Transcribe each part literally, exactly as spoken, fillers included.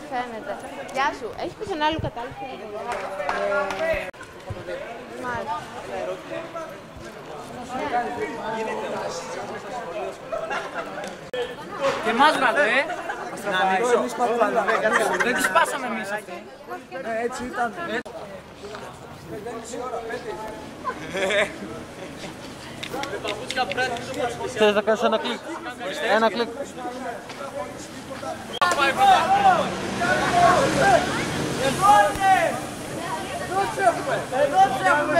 φαίνεται. Γεια σου, έχει πουθενά άλλο κατάληψη? Μάλιστα. Και εμάς βράδυ, ε! Να ανοίξω. Δεν τους πάσαμε εμείς αυτοί. Έτσι ήταν. Θέλεις να κάνεις ένα κλικ? Ένα κλικ. Εδώ ψεύουμε!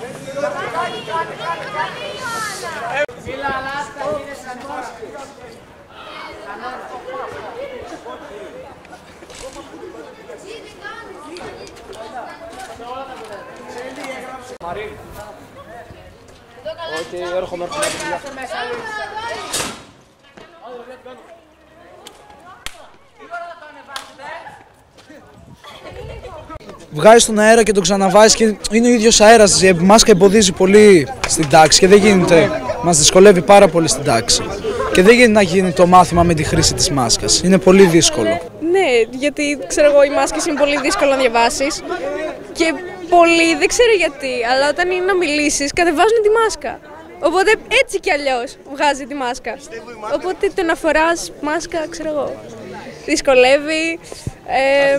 Φίλα, λάστα, είναι σαν μόσκι. Μαρή. Όχι, έρχομαι, έρχομαι. Βγάζει τον αέρα και τον ξαναβάζει και είναι ο ίδιος αέρας. Η μάσκα εμποδίζει πολύ στην τάξη και δεν γίνεται. Μας δυσκολεύει πάρα πολύ στην τάξη. Και δεν γίνεται να γίνει το μάθημα με τη χρήση της μάσκας. Είναι πολύ δύσκολο. Ναι, γιατί ξέρω εγώ οι μάσκες είναι πολύ δύσκολο να διαβάσεις. Και πολλοί δεν ξέρω γιατί, αλλά όταν είναι να μιλήσεις κατεβάζουν τη μάσκα. Οπότε έτσι κι αλλιώς βγάζει τη μάσκα. Οπότε το να φοράς μάσκα, ξέρω εγώ, δυσκολεύει. Ε,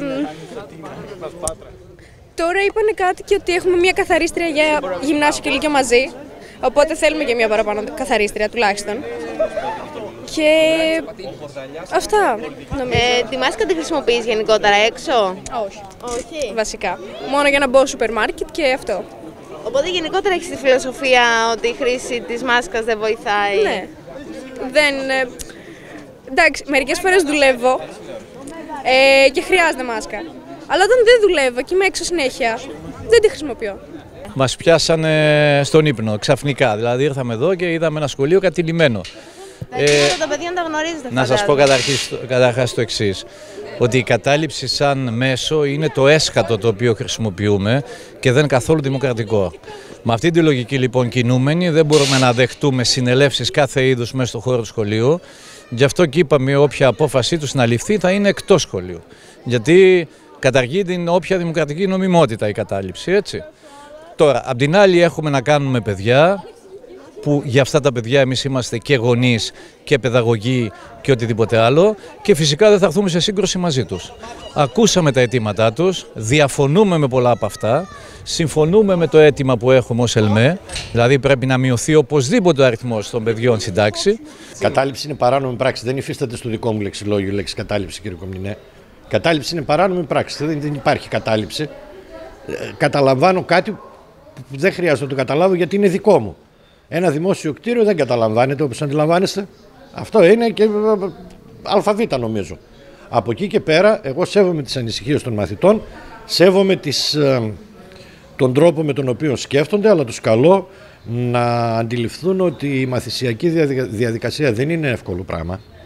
τώρα είπανε κάτι και ότι έχουμε μια καθαρίστρια για γυμνάσιο και λύκειο μαζί. Οπότε θέλουμε και μια παραπάνω καθαρίστρια τουλάχιστον. Και αυτά νομίζω. Ε, τη μάσκα τη χρησιμοποιείς γενικότερα έξω? Όχι. Όχι. Βασικά. Μόνο για να μπω στο σούπερ μάρκετ και αυτό. Οπότε γενικότερα έχεις τη φιλοσοφία ότι η χρήση της μάσκας δεν βοηθάει? Ναι. Δεν... Ε, εντάξει, μερικές φορές δουλεύω ε, και χρειάζεται μάσκα. Αλλά όταν δεν δουλεύω και είμαι έξω συνέχεια, δεν τη χρησιμοποιώ. Μας πιάσανε στον ύπνο ξαφνικά. Δηλαδή ήρθαμε εδώ και είδαμε ένα σχολείο κατηλημμένο. Ε, τα παιδιά να τα γνωρίζετε. Να σας πω καταρχάς το εξής. Ότι η κατάληψη σαν μέσο είναι το έσχατο το οποίο χρησιμοποιούμε και δεν είναι καθόλου δημοκρατικό. Με αυτή τη λογική λοιπόν κινούμενοι δεν μπορούμε να δεχτούμε συνελεύσεις κάθε είδους μέσα στο χώρο του σχολείου. Γι' αυτό και είπαμε όποια απόφασή τους να ληφθεί θα είναι εκτός σχολείου. Γιατί καταργεί την όποια δημοκρατική νομιμότητα η κατάληψη, έτσι. Τώρα, απ' την άλλη έχουμε να κάνουμε παιδιά, που για αυτά τα παιδιά εμείς είμαστε και γονείς και παιδαγωγοί και οτιδήποτε άλλο και φυσικά δεν θα έρθουμε σε σύγκρουση μαζί τους. Ακούσαμε τα αιτήματά τους, διαφωνούμε με πολλά από αυτά, συμφωνούμε με το αίτημα που έχουμε ως ΕΛΜΕ, δηλαδή πρέπει να μειωθεί οπωσδήποτε ο αριθμός των παιδιών στην τάξη. Κατάληψη είναι παράνομη πράξη, δεν υφίσταται στο δικό μου λεξιλόγιο η λέξη κατάληψη, κύριε Κομνηνέ. Κατάληψη είναι παράνομη πράξη, δεν, δεν υπάρχει κατάληψη. Ε, καταλαμβάνω κάτι που δεν χρειάζεται να το καταλάβω γιατί είναι δικό μου. Ένα δημόσιο κτίριο δεν καταλαμβάνεται όπως αντιλαμβάνεστε. Αυτό είναι και αλφαβήτα νομίζω. Από εκεί και πέρα εγώ σέβομαι τις ανησυχίες των μαθητών, σέβομαι τις, ε, τον τρόπο με τον οποίο σκέφτονται, αλλά τους καλώ να αντιληφθούν ότι η μαθησιακή διαδικασία δεν είναι εύκολο πράγμα.